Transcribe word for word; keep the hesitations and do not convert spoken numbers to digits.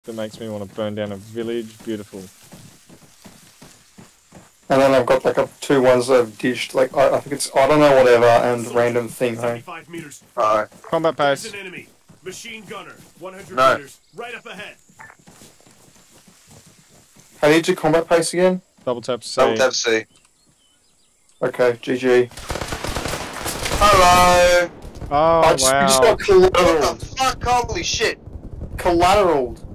that makes me want to burn down a village. Beautiful. And then I've got like a, two ones that have dished, like, I, I think it's, I don't know, whatever, and random thing, hey? Meters. Alright. Combat pace. There's an enemy. Machine gunner. one hundred No. meters. Right up ahead. How do you do combat pace again? Double tap C. Double tap C. Okay, G G. Hello! Oh, I just, wow. you just got What collateral. the fuck? Holy shit! Collateral.